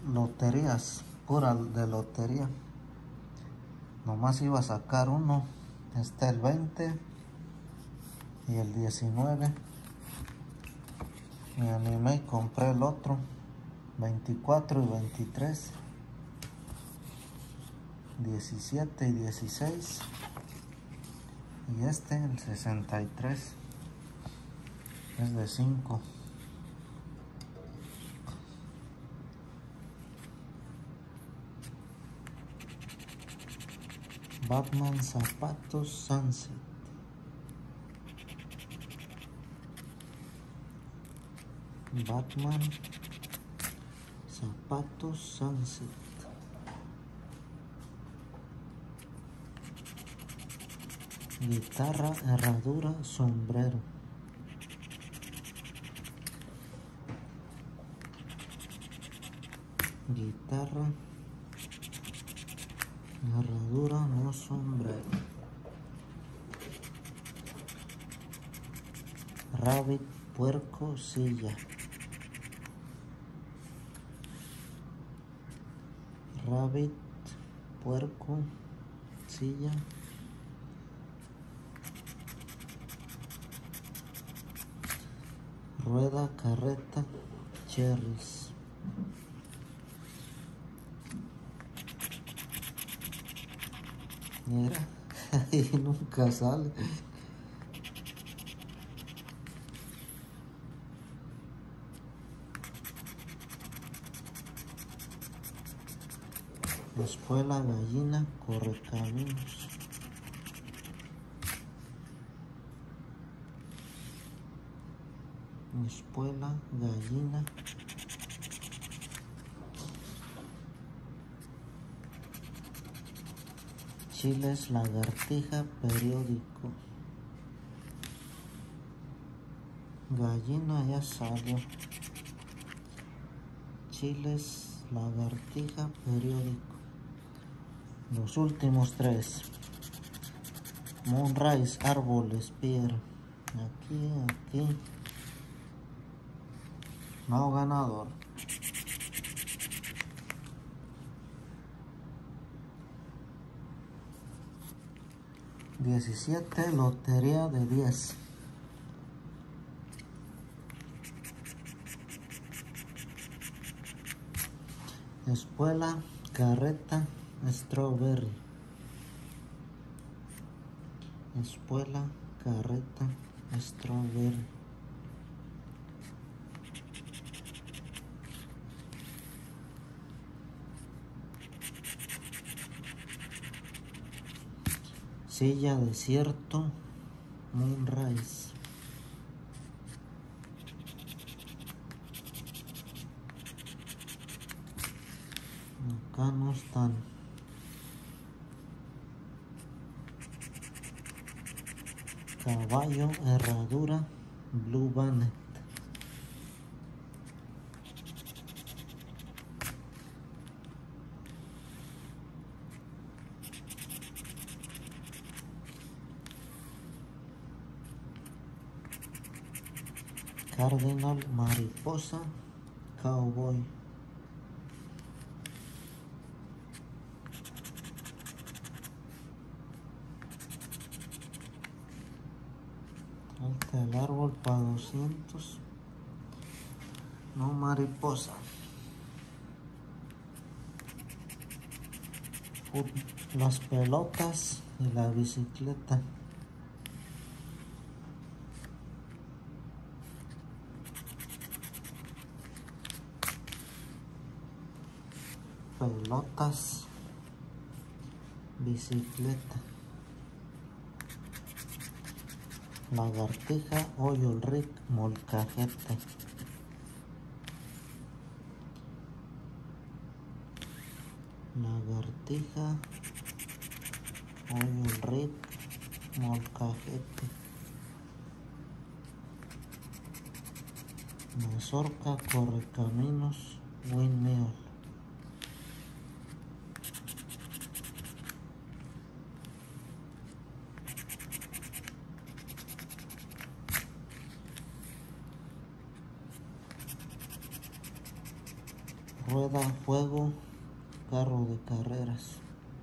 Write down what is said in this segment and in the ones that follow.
loterías, pura de lotería. Nomás iba a sacar uno, el 20 y el 19. Me animé y compré el otro, 24 y 23, 17 y 16. Y el 63, es de 5. Batman zapatos Sunset. Batman zapatos Sunset. Guitarra, herradura, sombrero. Guitarra, herradura, no sombrero. Rabbit, puerco, silla. Rabbit, puerco, silla. Rueda, carreta, cherries. Mira, ahí nunca sale. Espuela, gallina, correcaminos. Espuela, gallina. Chiles, lagartija, periódico. Gallina ya salió. Chiles, lagartija, periódico. Los últimos 3. Moonrise, árboles, piedra. Aquí. No ganador. 17, lotería de 10. Espuela, carreta, strawberry. Espuela, carreta, strawberry. Silla, desierto, Moonrise. Acá no están. Caballo, herradura, Blue Bonnet. Cardinal, mariposa, cowboy. Alta el árbol para 200. No, mariposa. Las pelotas y la bicicleta. Pelotas, bicicleta. Lagartija, hoyo, rick, molcajete. Lagartija, hoyo, rick, molcajete. Mazorca, correcaminos, windmill. rueda, fuego, carro de carreras.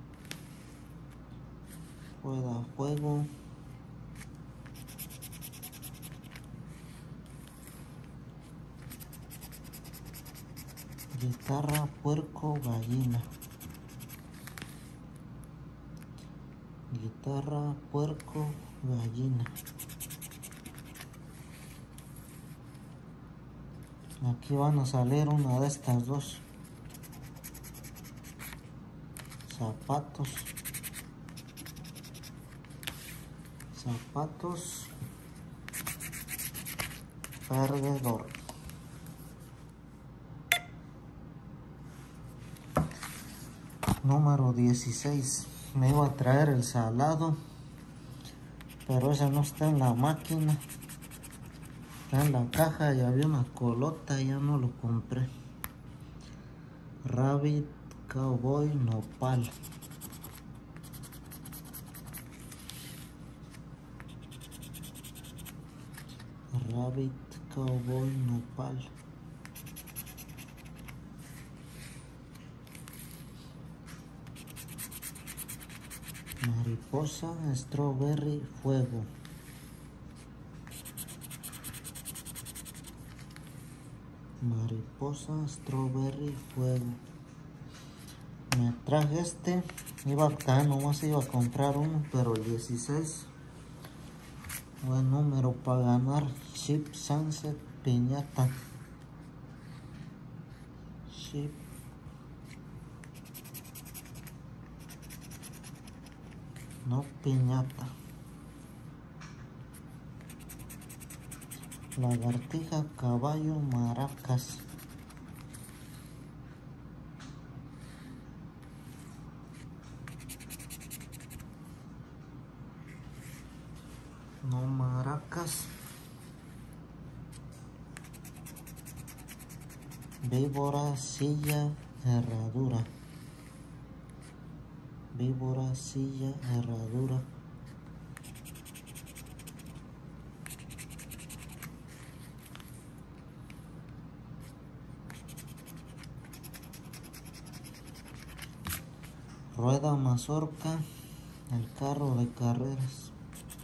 Rueda, fuego. Guitarra, puerco, gallina. Guitarra, puerco, gallina. Aquí van a salir una de estas dos. Zapatos. Zapatos. Perdedor. Número 16. Me iba a traer el salado, pero ese no está en la máquina. Está en la caja y había una colota y ya no lo compré. Rabbit, cowboy, nopal. Rabbit, cowboy, nopal. Mariposa, strawberry, fuego. Mariposa, strawberry, fuego. Me traje este. Nomás iba a comprar uno, pero el 16. Buen número para ganar. Chip Sunset, piñata. Chip. No piñata. Lagartija, caballo, maracas. No maracas. Víbora, silla, herradura. Víbora, silla, herradura. Rueda, mazorca, el carro de carreras.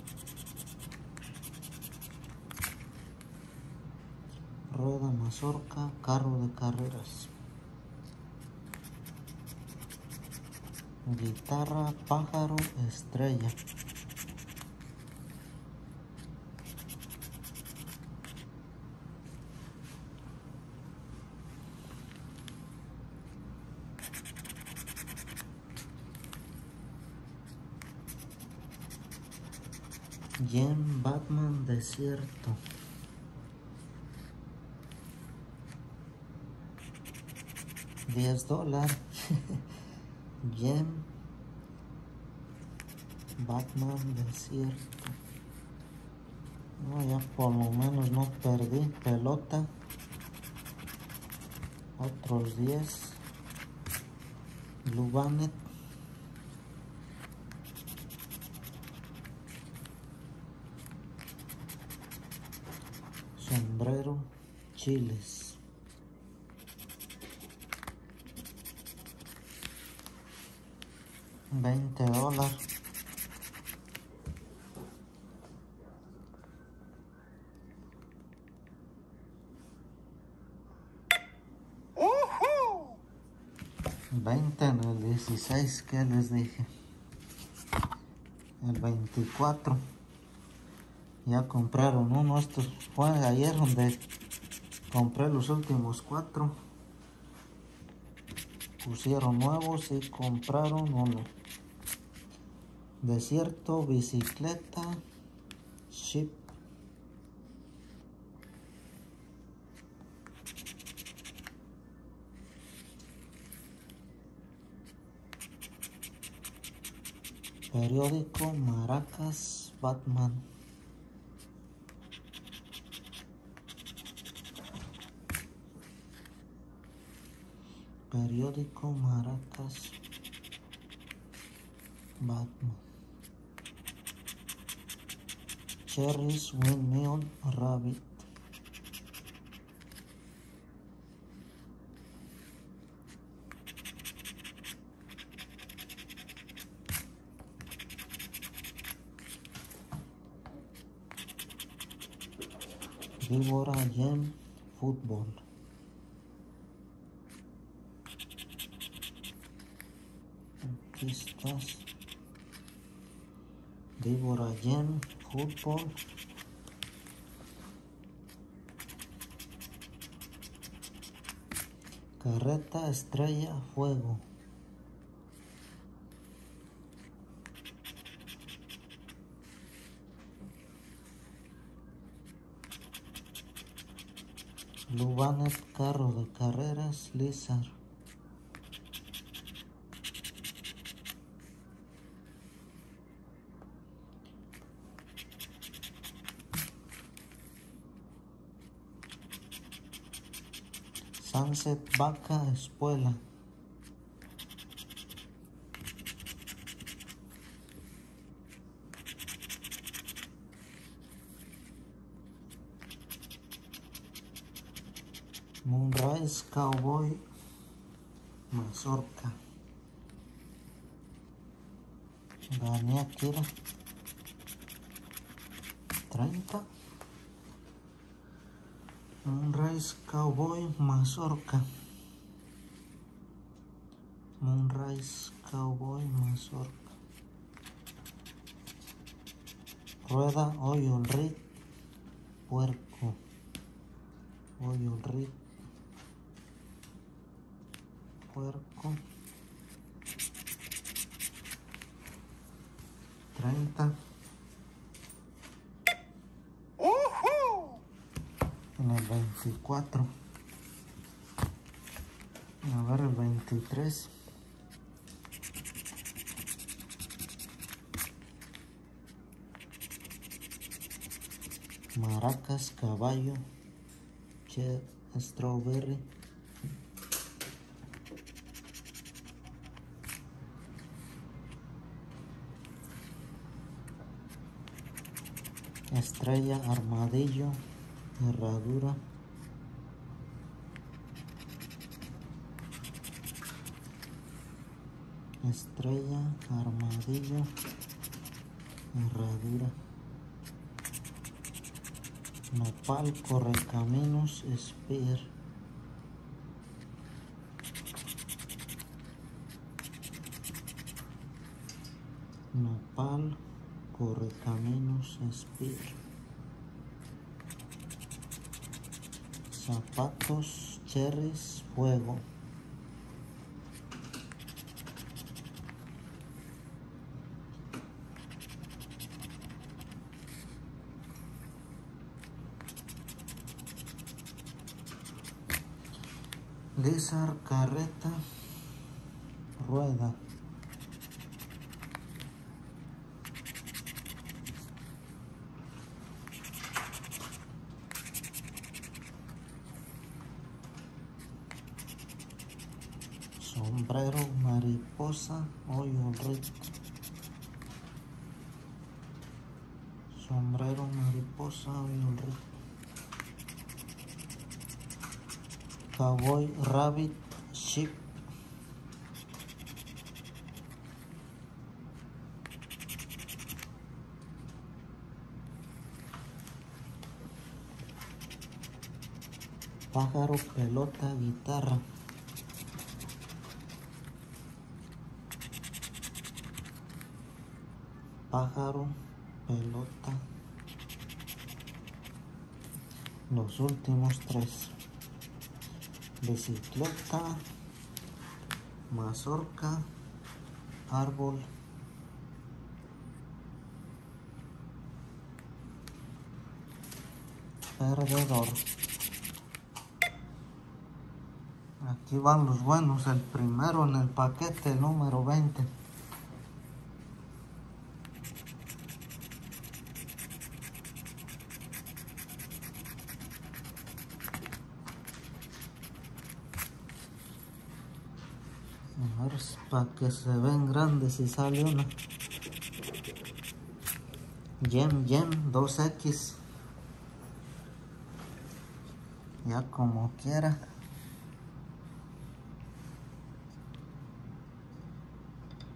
Rueda, mazorca, carro de carreras. Guitarra, pájaro, estrella. Jen, Batman, desierto. $10. Jen, Batman, desierto. No, ya por lo menos no perdí. Pelota. Otros 10. Blue Bannet. Sombrero, chiles. $20. $20 en el 16, ¿qué les dije? El 24. Ya compraron uno. Esto fue ayer donde compré los últimos 4. Pusieron nuevos y compraron uno. Desierto, bicicleta, chip. Periódico, maracas, Batman. Periódico, maracas, Batman. Cherries, windmill, rabbit. Víbora Gem Fútbol. Aquí estás. Víbora Gem Fútbol. Carreta Estrella Fuego. Lubanet Carro de Carreras Lizard. Sunset Vaca Espuela. Moonrise Cowboy Mazorca. Gané Akira 30. Moonrise Cowboy Mazorca. Moonrise Cowboy Mazorca. Rueda Oil Rig Puerco. Oil Rig Puerco. 30. En el 24. A ver el 23. Maracas Caballo Strawberry. Estrella Armadillo Herradura. Estrella Armadillo Herradura. Nopal Correcaminos Spear. Nopal Correcaminos Spear. Zapatos Cherries Fuego. Lizard Carreta Rueda. Sombrero Mariposa Oil Rig. Sombrero Mariposa Oil Rig. Cowboy Rabbit Sheep. Pájaro Pelota Guitarra. Pájaro Pelota. Los últimos 3. Bicicleta, mazorca, árbol, perdedor. Aquí van los buenos. El primero en el paquete, el número 20. A ver, para que se ven grandes si sale una. Gem 2X. Ya como quiera.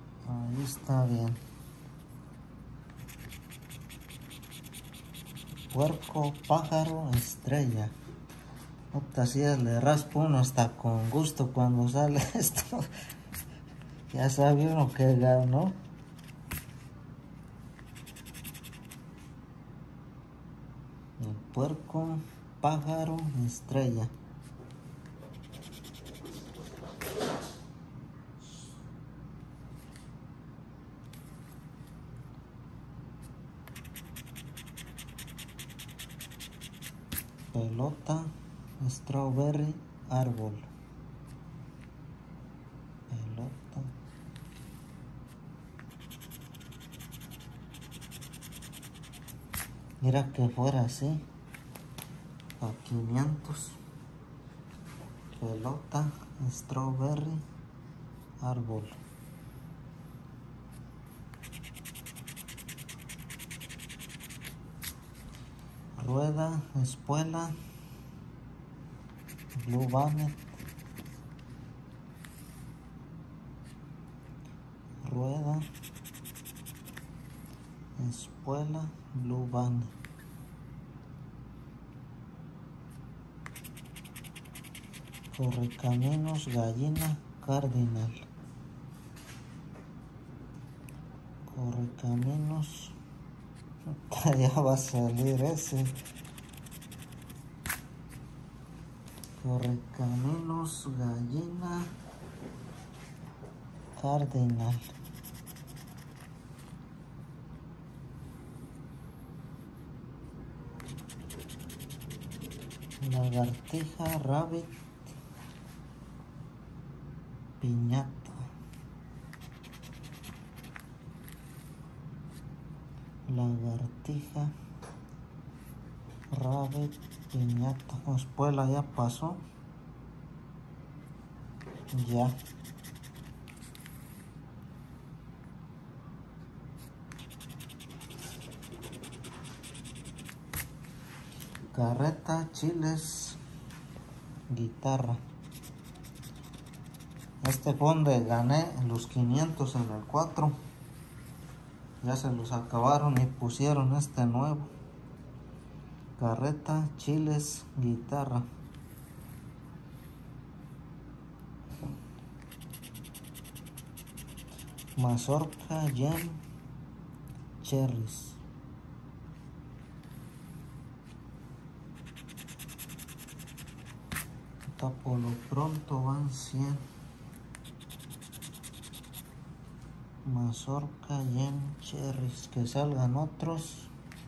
Ahí está bien. puerco, pájaro, estrella. Puta, si le raspa uno hasta con gusto cuando sale esto. Ya sabe uno que ganó. El puerco, pájaro, estrella. Pelota, strawberry, árbol. Pelota. Mira que fuera así. A 500. Pelota, strawberry, árbol. Rueda, espuela, blue bonnet. Rueda, espuela, blue bonnet. Correcaminos, gallina, cardinal. Correcaminos. Ya va a salir ese. Correcaminos, gallina, cardinal. Lagartija, rabbit, piñata. Lagartija, rabbit, piñata. Espuela ya pasó. Ya. Carreta, chiles, guitarra. Este fue donde gané los 500 en el 4. Ya se los acabaron y pusieron este nuevo. Carreta, chiles, guitarra. Mazorca, jam, cherries. Por lo pronto van 100. Mazorca, jam, cherries. Que salgan otros.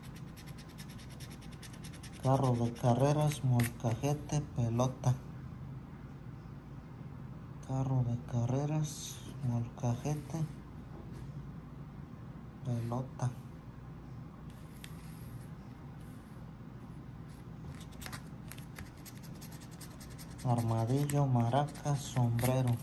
Carro de carreras, molcajete, pelota. Carro de carreras, molcajete, pelota. Armadillo, maraca, sombrero.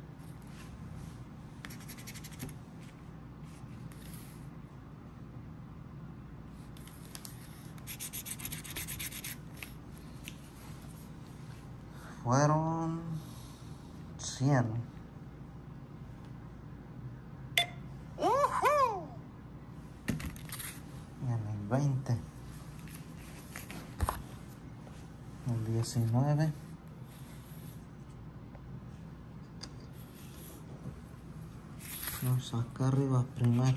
Fueron 100. En el 20. El 19. Vamos acá arriba primero.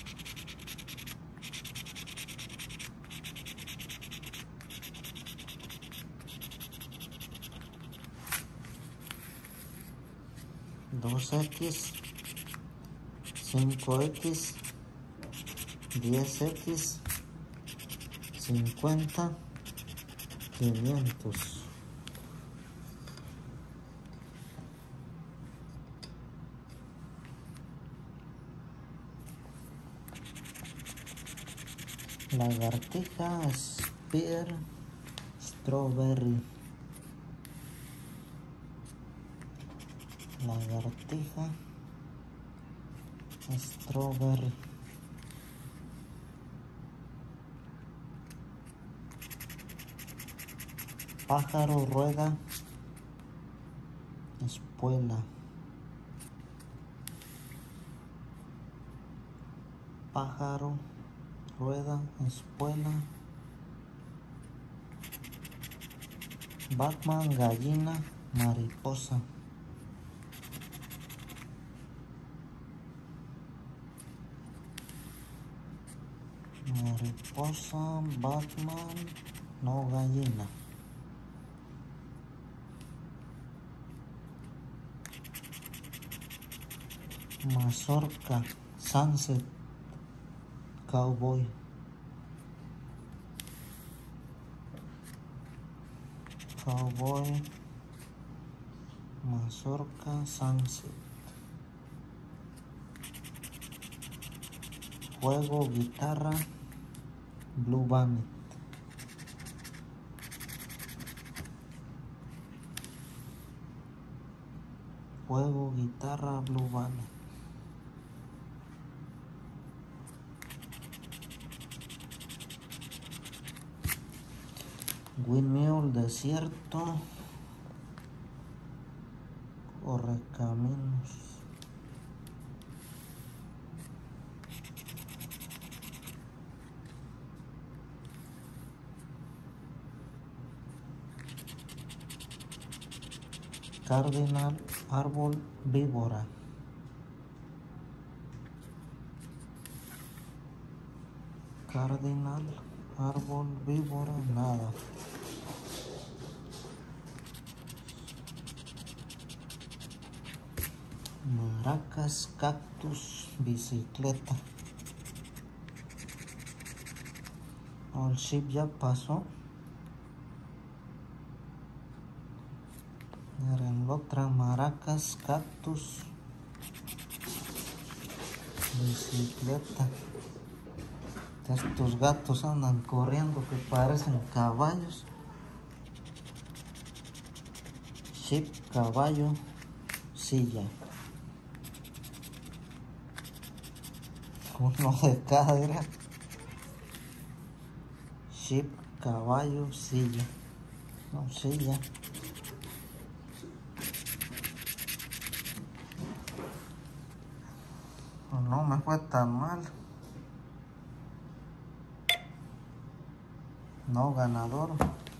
Dos X, 5X, 10X, 50, 500. Lagartija, spear, strawberry. Lagartija, strawberry. Pájaro, rueda, espuela. Pájaro, rueda, espuela, Batman, gallina, mariposa. Mariposa, Batman, no gallina. Mazorca, sunset, cowboy. Cowboy, mazorca, sunset. Juego, guitarra, blue bonnet. Juego, guitarra, blue bonnet. Windmill, desierto, correcaminos. Cardinal, árbol, víbora. Cardinal, árbol, víbora, nada. Maracas, cactus, bicicleta. El ship ya pasó. Miren la otra, maracas, cactus, bicicleta. Estos gatos andan corriendo que parecen caballos. Ship, caballo, silla. Uno de cada era. Ship, caballo, silla. No, silla. No me fue tan mal. No ganador.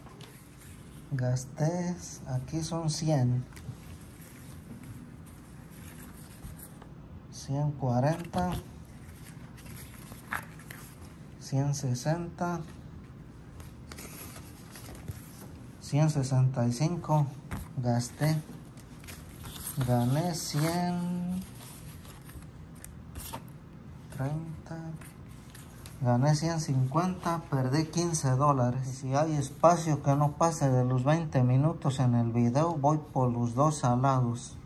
Gasté, aquí son 100. 140. 160. 165. Gasté. Gané 100. 30. Gané 150, perdí $15. Si hay espacio que no pase de los 20 minutos en el video, voy por los dos salados.